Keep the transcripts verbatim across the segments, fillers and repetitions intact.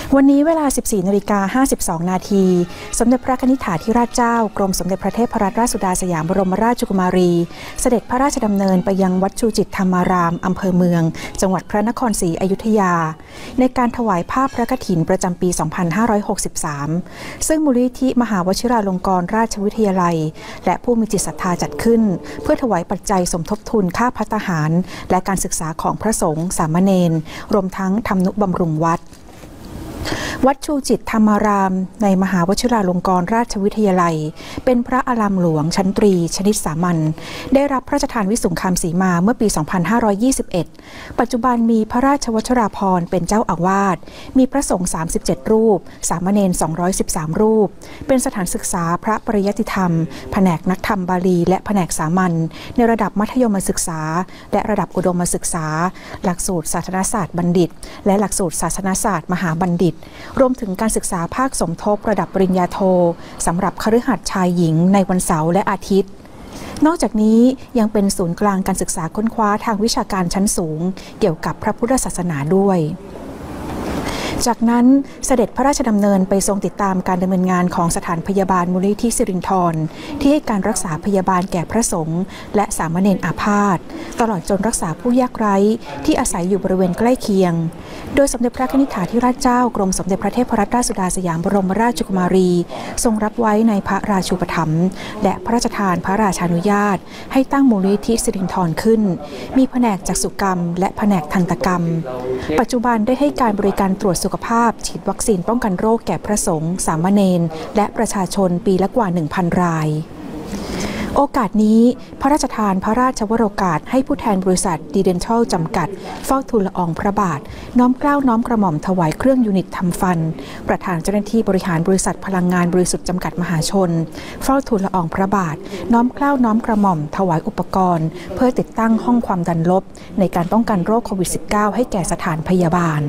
วันนี้เวลา สิบสี่นาฬิกาห้าสิบสองนาทีสมเด็จพระนิธิถาธิราชเจ้ากรมสมเด็จพระเทพรัตนราชสุดาสยามบรมราชกุมารีเสด็จพระราชดำเนินไปยังวัดชูจิตธรรมารามอำเภอเมืองจังหวัดพระนครศรีอยุธยาในการถวายผ้าพระกฐินประจำปี สองพันห้าร้อยหกสิบสาม ซึ่งมูลนิธิมหาวชิราลงกรณราชวิทยาลัยและผู้มีจิตศรัทธาจัดขึ้นเพื่อถวายปัจจัยสมทบทุนค่าภัตตาหารและการศึกษาของพระสงฆ์สามเณรรวมทั้งทำนุบำรุงวัดวัดชูจิตธรรมารามในมหาวชิราลงกรณราชวิทยาลัยเป็นพระอารามหลวงชั้นตรีชนิดสามัญได้รับพระราชทานวิสุงคามสีมาเมื่อปี สองพันห้าร้อยยี่สิบเอ็ด ปัจจุบันมีพระราชวชราภรณ์เป็นเจ้าอาวาสมีพระสงฆ์สามสิบเจ็ดรูปสามเณรสองร้อยสิบสามรูปเป็นสถานศึกษาพระปริยัติธรรมแผนกนักธรรมบาลีและแผนกสามัญในระดับมัธยมศึกษาและระดับอุดมศึกษาหลักสูตรศาสนศาสตร์บัณฑิตและหลักสูตรศาสนศาสตร์มหาบัณฑิตรวมถึงการศึกษาภาคสมทบระดับปริญญาโทสำหรับคฤหัสถ์ชายหญิงในวันเสาร์และอาทิตย์นอกจากนี้ยังเป็นศูนย์กลางการศึกษาค้นคว้าทางวิชาการชั้นสูงเกี่ยวกับพระพุทธศาสนาด้วยจากนั้นเสด็จพระราชดำเนินไปทรงติดตามการดำเนินงานของสถานพยาบาลมูลนิธิสิรินธรที่ให้การรักษาพยาบาลแก่พระสงฆ์และสามเณรอาพาธตลอดจนรักษาผู้ยากไร้ที่อาศัยอยู่บริเวณใกล้เคียงโดยสมเด็จพระนิธิถาธิราชเจ้ากรมสมเด็จพระเทพรัตนราชสุดาสยามบรมราชกุมารีทรงรับไว้ในพระราชูปถัมภ์และพระราชทานพระราชานุญาตให้ตั้งมูลนิธิสิรินธรขึ้นมีแผนกจักษุกรรมและแผนกทันตกรรมปัจจุบันได้ให้การบริการตรวจสุขภาพฉีดวัคซีนป้องกันโรคแก่พระสงฆ์สามเณรและประชาชนปีละกว่า หนึ่งพัน รายโอกาสนี้พระราชทานพระราชวโรกาสให้ผู้แทนบริษัทดีเดนทัลจำกัดเฝ้าทูลละอองพระบาทน้อมเกล้าน้อมกระหม่อมถวายเครื่องยูนิตทำฟันประธานเจ้าหน้าที่บริหารบริษัทพลังงานบริสุทธิ์จำกัดมหาชนเฝ้าทูลละอองพระบาทน้อมเกล้าน้อมกระหม่อมถวายอุปกรณ์เพื่อติดตั้งห้องความดันลบในการป้องกันโรคโควิด สิบเก้า ให้แก่สถานพยาบาล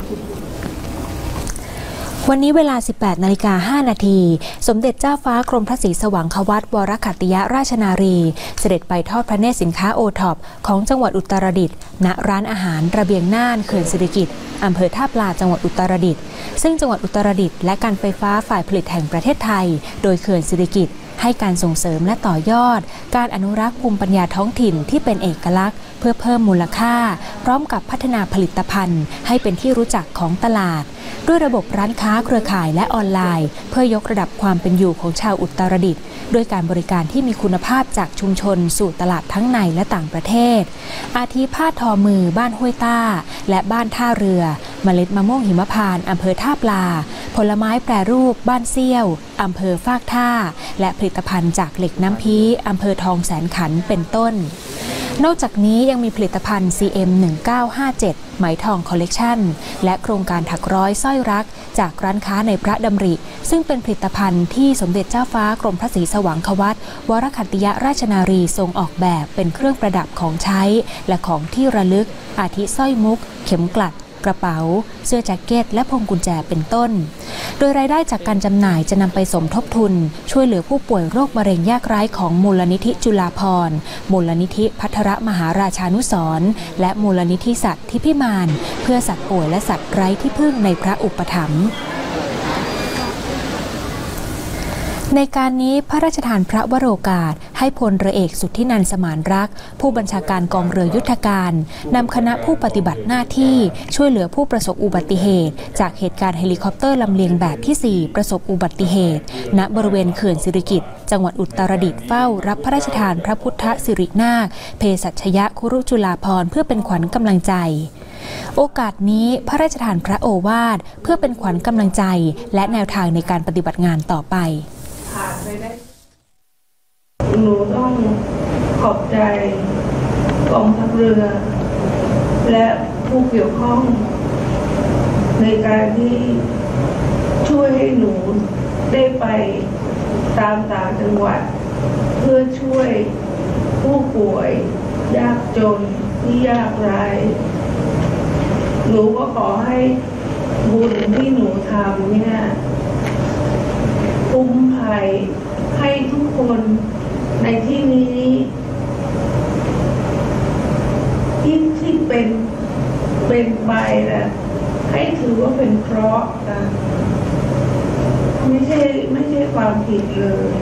วันนี้เวลา สิบแปดนาฬิกาห้านาทีสมเด็จเจ้าฟ้ากรมพระศรีสว่างควัตรวรขัตติยราชนารีเสด็จไปทอดพระเนตรสินค้าโอท็อปของจังหวัดอุตรดิตถ์ณร้านอาหารระเบียงน่านเขื่อนสิริกิติ์อำเภอท่าปลาจังหวัดอุตรดิตถ์ซึ่งจังหวัดอุตรดิตถ์และการไฟฟ้าฝ่ายผลิตแห่งประเทศไทยโดยเขื่อนสิริกิติ์ให้การส่งเสริมและต่อยอดการอนุรักษ์ภูมิปัญญาท้องถิ่นที่เป็นเอกลักษณ์เพื่อเพิ่มมูลค่าพร้อมกับพัฒนาผลิตภัณฑ์ให้เป็นที่รู้จักของตลาดด้วยระบบร้านค้าเครือข่ายและออนไลน์เพื่อยกระดับความเป็นอยู่ของชาวอุตรดิตถ์ด้วยการบริการที่มีคุณภาพจากชุมชนสู่ตลาดทั้งในและต่างประเทศอาทิผ้าทอมือบ้านห้วยต้าและบ้านท่าเรือเมล็ดมะม่วงหิมพานต์อำเภอท่าปลาผลไม้แปรรูปบ้านเซี่ยวอำเภอฟากท่าและผลิตภัณฑ์จากเหล็กน้ำพีอำเภอทองแสนขันเป็นต้นนอกจากนี้ยังมีผลิตภัณฑ์ ซี เอ็ม หนึ่งเก้าห้าเจ็ด ไหมทองคอลเลกชันและโครงการถักร้อยสร้อยรักจากร้านค้าในพระดำริซึ่งเป็นผลิตภัณฑ์ที่สมเด็จเจ้าฟ้ากรมพระศรีสว่างควัตรวรขัตติยราชนารีทรงออกแบบเป็นเครื่องประดับของใช้และของที่ระลึกอาทิสร้อยมุกเข็มกลัดกระเป๋าเสื้อแจ็คเก็ตและพวงกุญแจเป็นต้นโดยรายได้จากการจำหน่ายจะนำไปสมทบทุนช่วยเหลือผู้ป่วยโรคมะเร็งยากไร้ของมูลนิธิจุฬาภรณ์มูลนิธิภัทรมหาราชานุสรณ์และมูลนิธิสัตว์ทิพิมานเพื่อสัตว์ป่วยและสัตว์ไร้ที่พึ่งในพระอุปถัมภ์ในการนี้พระราชทานพระวโรกาสให้พลเรือเอกสุทธินันท์สมานรักผู้บัญชาการกองเรือยุทธการนำคณะผู้ปฏิบัติหน้าที่ช่วยเหลือผู้ประสบอุบัติเหตุจากเหตุการณ์เฮลิคอปเตอร์ลำเลียงแบบที่สี่ประสบอุบัติเหตุณบริเวณเขื่อนสิริกิติ์จังหวัดอุตรดิตถ์เฝ้ารับพระราชทานพระพุทธสิรินาคเภสัชยคุรุจุฬาภรณ์เพื่อเป็นขวัญกำลังใจโอกาสนี้พระราชทานพระโอวาทเพื่อเป็นขวัญกำลังใจและแนวทางในการปฏิบัติงานต่อไปหนูต้องขอบใจกองทัพเรือและผู้เกี่ยวข้องในการที่ช่วยให้หนูได้ไปตามต่างจังหวัดเพื่อช่วยผู้ป่วยยากจนที่ยากไร้หนูก็ขอให้บุญที่หนูทำเนี่ยคุ้มภัยให้ทุกคนในที่นี้ที่ที่เป็นเป็นไปนะให้ไม่ถือว่าเป็นเคราะห์นะไม่ใช่ไม่ใช่ความผิดเลย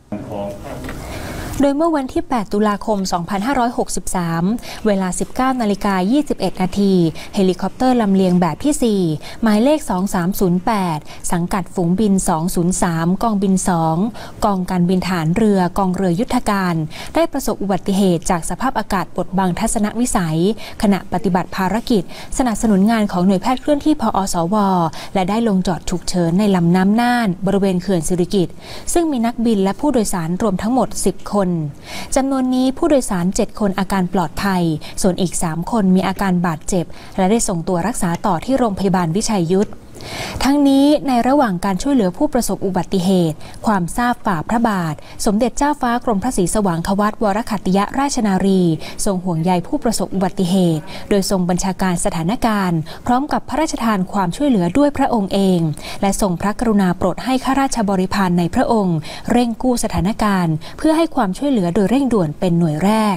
โดยเมื่อวันที่ แปด ตุลาคม สองพันห้าร้อยหกสิบสาม เวลา สิบเก้า นาฬิกา ยี่สิบเอ็ด นาทีเฮลิคอปเตอร์ลำเลียงแบบที่ สี่ หมายเลข สองสามศูนย์แปด สังกัดฝูงบิน สองศูนย์สาม กองบิน สอง กองการบินฐานเรือกองเรือยุทธการ ได้ประสบอุบัติเหตุจากสภาพอากาศบดบังทัศนวิสัยขณะปฏิบัติภารกิจสนับสนุนงานของหน่วยแพทย์เคลื่อนที่พอสวและได้ลงจอดฉุกเฉินในลำน้ำน่านบริเวณเขื่อนสิริกิติ์ซึ่งมีนักบินและผู้โดยสารรวมทั้งหมด สิบ คนจำนวนนี้ผู้โดยสาร เจ็ด คนอาการปลอดภัยส่วนอีก สาม คนมีอาการบาดเจ็บและได้ส่งตัวรักษาต่อที่โรงพยาบาลวิชัยยุทธทั้งนี้ในระหว่างการช่วยเหลือผู้ประสบอุบัติเหตุความทราบฝ่าพระบาทสมเด็จเจ้าฟ้ากรมพระศรีสว่างควัตรวรขัตติยราชนารีทรงห่วงใยผู้ประสบอุบัติเหตุโดยทรงบัญชาการสถานการณ์พร้อมกับพระราชทานความช่วยเหลือด้วยพระองค์เองและทรงพระกรุณาโปรดให้ข้าราชบริพารในพระองค์เร่งกู้สถานการณ์เพื่อให้ความช่วยเหลือโดยเร่งด่วนเป็นหน่วยแรก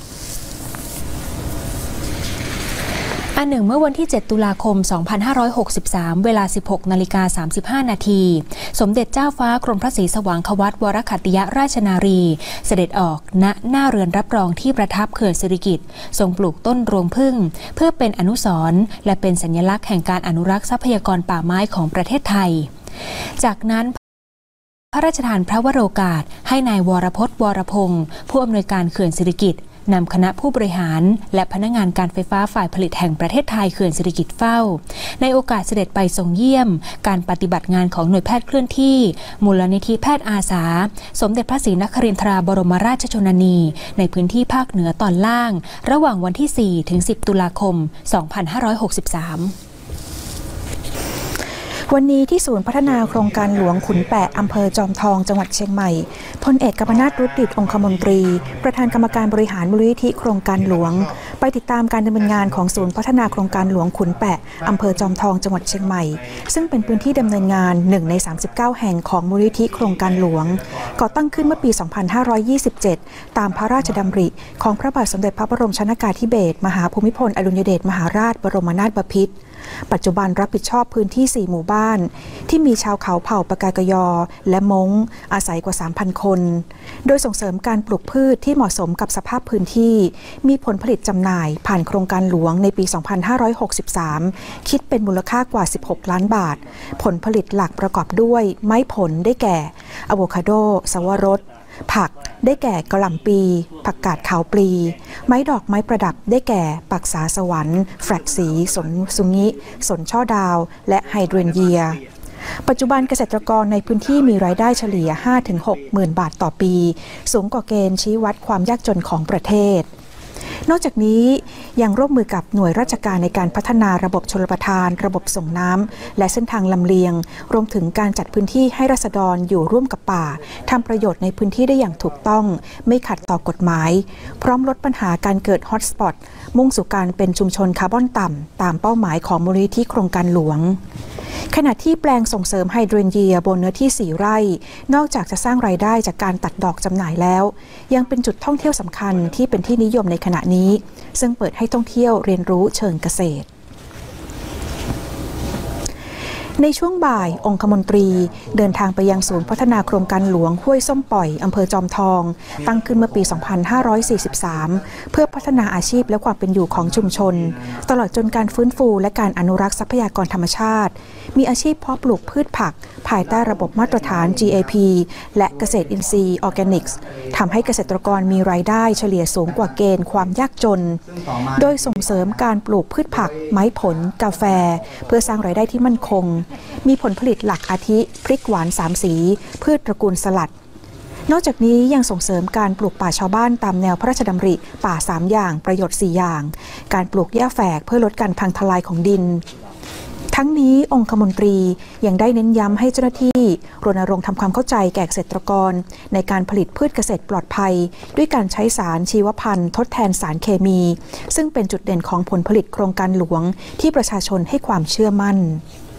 อันหนึ่งเมื่อวันที่ เจ็ด ตุลาคม สองพันห้าร้อยหกสิบสาม เวลา สิบหก นาฬิกา สามสิบห้า นาทีสมเด็จเจ้าฟ้ากรมพระศรีสว่างควัตรวรขัตติยราชนารีเสด็จออกณหน้าเรือนรับรองที่ประทับเขื่อนสิริกิติ์ทรงปลูกต้นรวงผึ้งเพื่อเป็นอนุสรณ์และเป็นสัญลักษณ์แห่งการอนุรักษ์ทรัพยากรป่าไม้ของประเทศไทยจากนั้นพระราชทานพระวโรกาสให้นายวรพจน์วรพงศ์ผู้อำนวยการเขื่อนสิริกิติ์นำคณะผู้บริหารและพนักงานการไฟฟ้าฝ่ายผลิตแห่งประเทศไทยเขื่อนสิริกิติ์เฝ้าในโอกาสเสด็จไปทรงเยี่ยมการปฏิบัติงานของหน่วยแพทย์เคลื่อนที่มูลนิธิแพทย์อาสาสมเด็จพระศรีนครินทราบรมราชชนนีในพื้นที่ภาคเหนือตอนล่างระหว่างวันที่ สี่ ถึง สิบ ตุลาคม สองพันห้าร้อยหกสิบสามวันนี้ที่ศูนย์พัฒนาโครงการหลวงขุนแปะอำเภอจอมทองจังหวัดเชียงใหม่พลเอกกัมปนาท รุตดิษฐ์องคมนตรีประธานกรรมการบริหารมูลนิธิโครงการหลวงไปติดตามการดำเนินงานของศูนย์พัฒนาโครงการหลวงขุนแปะอำเภอจอมทองจังหวัดเชียงใหม่ซึ่งเป็นพื้นที่ดำเนินงานหนึ่งในสามสิบเก้าแห่งของมูลนิธิโครงการหลวงก่อตั้งขึ้นเมื่อปี สองพันห้าร้อยยี่สิบเจ็ด ตามพระราชดำริของพระบาทสมเด็จพระบรมชนกาธิเบศรมหาภูมิพลอดุลยเดชมหาราชบรมนาถบพิตรปัจจุบันรับผิดชอบพื้นที่ สี่ หมู่บ้านที่มีชาวเขาเผ่าปากากยอและม้งอาศัยกว่า สามพัน คนโดยส่งเสริมการปลูกพืชที่เหมาะสมกับสภาพพื้นที่มีผลผลิตจำหน่ายผ่านโครงการหลวงในปี สองพันห้าร้อยหกสิบสาม คิดเป็นมูลค่ากว่า สิบหก ล้านบาทผลผลิตหลักประกอบด้วยไม้ผลได้แก่อะโวคาโดสวรสผักได้แก่กะหล่ำปีผักกาดขาวปลีไม้ดอกไม้ประดับได้แก่ปักษาสวรรค์แฟลกสีสนสุงิสนช่อดาวและไฮเดรนเยียปัจจุบันเกษตรกรในพื้นที่มีรายได้เฉลี่ย ห้าถึงหก หมื่นบาทต่อปีสูงกว่าเกณฑ์ชี้วัดความยากจนของประเทศนอกจากนี้ยังร่วมมือกับหน่วยราชการในการพัฒนาระบบชลประทานระบบส่งน้ำและเส้นทางลำเลียงรวมถึงการจัดพื้นที่ให้ราษฎรอยู่ร่วมกับป่าทำประโยชน์ในพื้นที่ได้อย่างถูกต้องไม่ขัดต่อกฎหมายพร้อมลดปัญหาการเกิดฮอตสปอตมุ่งสู่การเป็นชุมชนคาร์บอนต่ำตามเป้าหมายของมูลนิธิโครงการหลวงขณะที่แปลงส่งเสริมไฮเดรนเยียบนเนื้อที่ สี่ ไร่นอกจากจะสร้างรายได้จากการตัดดอกจำหน่ายแล้วยังเป็นจุดท่องเที่ยวสำคัญที่เป็นที่นิยมในขณะนี้ซึ่งเปิดให้ท่องเที่ยวเรียนรู้เชิงเกษตรในช่วงบ่ายองคมนตรีเดินทางไปยังศูนย์พัฒนาโครงการหลวงห้วยส้มปล่อยอำเภอจอมทองตั้งขึ้นเมื่อปี สองพันห้าร้อยสี่สิบสาม เพื่อพัฒนาอาชีพและความเป็นอยู่ของชุมชนตลอดจนการฟื้นฟูและการอนุรักษ์ทรัพยากรธรรมชาติมีอาชีพเพาะปลูกพืชผักภายใต้ระบบมาตรฐาน จี เอ พี และเกษตรอินทรีย์ออร์แกนิกส์ทำให้เกษตรกรมีรายได้เฉลี่ยสูงกว่าเกณฑ์ความยากจนโดยส่งเสริมการปลูกพืชผักไม้ผลกาแฟเพื่อสร้างรายได้ที่มั่นคงมีผลผลิตหลักอาทิพริกหวานสามสีพืชตระกูลสลัดนอกจากนี้ยังส่งเสริมการปลูกป่าชาวบ้านตามแนวพระราชดำริป่าสามอย่างประโยชน์สี่อย่างการปลูกหญ้าแฝกเพื่อลดการพังทลายของดินทั้งนี้องคมนตรียังได้เน้นย้ำให้เจ้าหน้าที่รณรงค์ทำความเข้าใจแก่เกษตรกรในการผลิตพืชเกษตรปลอดภัยด้วยการใช้สารชีวพันธุ์ทดแทนสารเคมีซึ่งเป็นจุดเด่นของผลผลิตโครงการหลวงที่ประชาชนให้ความเชื่อมั่น